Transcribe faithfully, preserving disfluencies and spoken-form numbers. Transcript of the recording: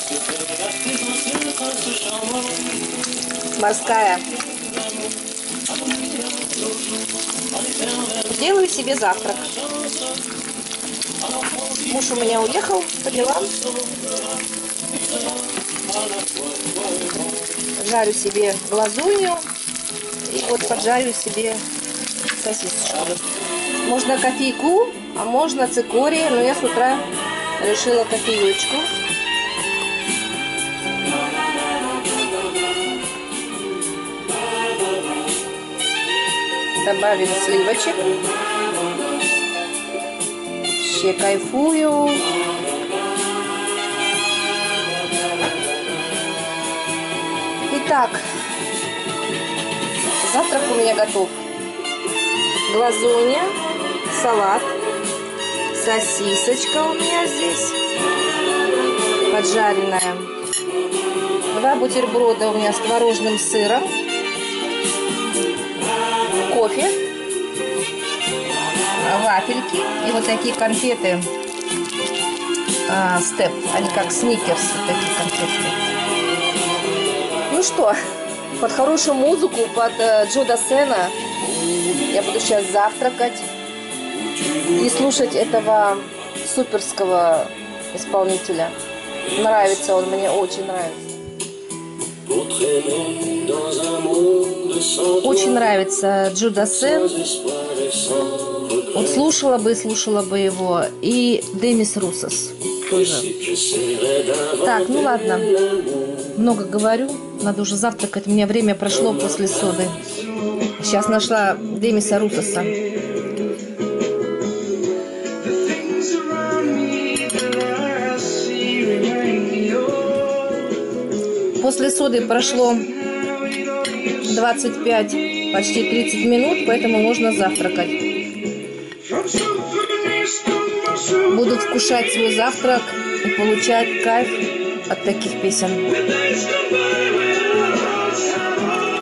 Морская. Делаю себе завтрак. Муж у меня уехал по делам. Жарю себе глазунью. И вот поджарю себе сосисочку. Можно кофейку, а можно цикорий. Но я с утра решила кофеечку. Добавим сливочек. Вообще кайфую. Итак, завтрак у меня готов. Глазунья, салат, сосисочка у меня здесь поджаренная. Два бутерброда у меня с творожным сыром. Кофе, вафельки и вот такие конфеты а, степ, они как сникерс, вот такие конфетки. Ну что, под хорошую музыку, под uh, Джо Дассена я буду сейчас завтракать и слушать этого суперского исполнителя. Нравится он, мне очень нравится. Очень нравится Джо Дассен. Вот слушала бы, слушала бы его. И Демис Руссос тоже. Так, ну ладно. Много говорю. Надо уже завтракать. У меня время прошло после соды. Сейчас нашла Демиса Руссоса. После соды прошло двадцать пять, почти тридцать минут, поэтому можно завтракать. Буду вкушать свой завтрак и получать кайф от таких песен.